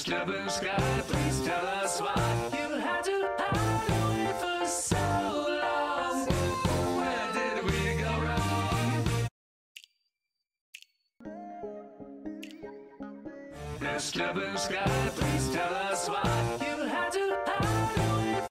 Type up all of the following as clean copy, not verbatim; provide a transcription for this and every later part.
Mr. Blue Sky, please tell us why you had to hide away for so long. Where did we go wrong? Mr. Blue Sky, please tell us why you had to hide away.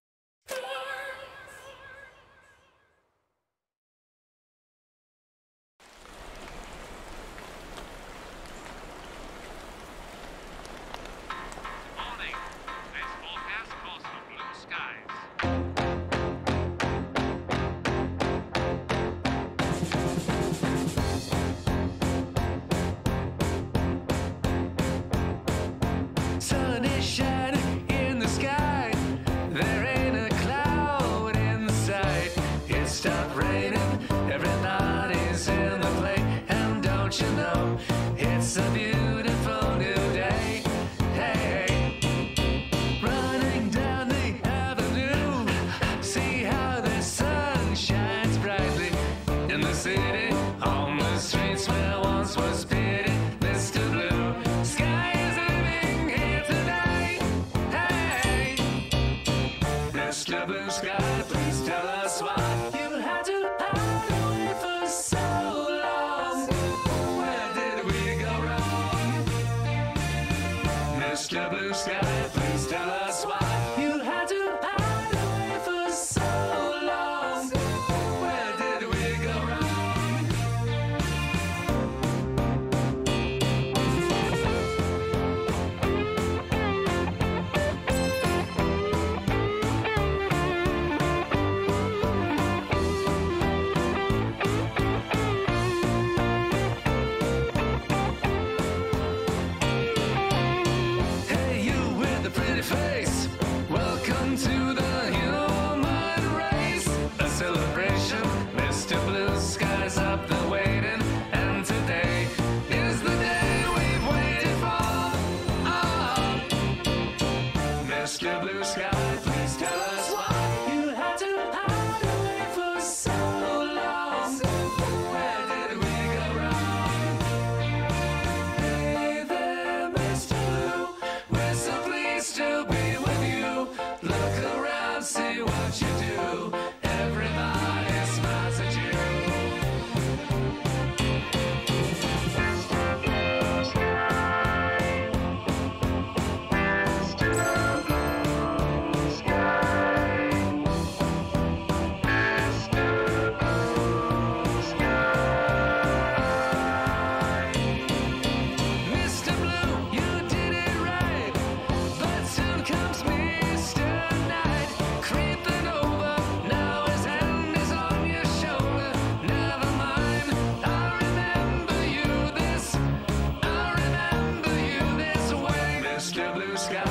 Sun is shining in the sky. There ain't a cloud in sight. It stopped raining. Everybody's in the play. And don't you know, it's a beautiful new day. Hey, running down the avenue. See how the sun shines brightly in the city. On the streets where once was pity. Mr. Blue Sky is living here tonight. Hey, Mr. Blue Sky, please tell us why you had to hide away for so long. Where did we go wrong? Mr. Blue Sky, please tell us why you had to hide away for so long. Where did we go wrong? Hey, you with the pretty face, welcome to the human race. A celebration, Mr. Blue Sky's up there waiting, and today is the day we've waited for. Oh, Mr. Blue Sky, please tell us why you had to hide away for so long. Where did we go wrong? Hey there, Mr. Blue, we're so pleased to be with you. Look around, see what you do. Everybody smiles at you. Mr. Blue, you did it right, but soon comes Mr. Night, creeping over. Now his hand is on your shoulder. Never mind, I remember you this way. Mr. Blue Sky,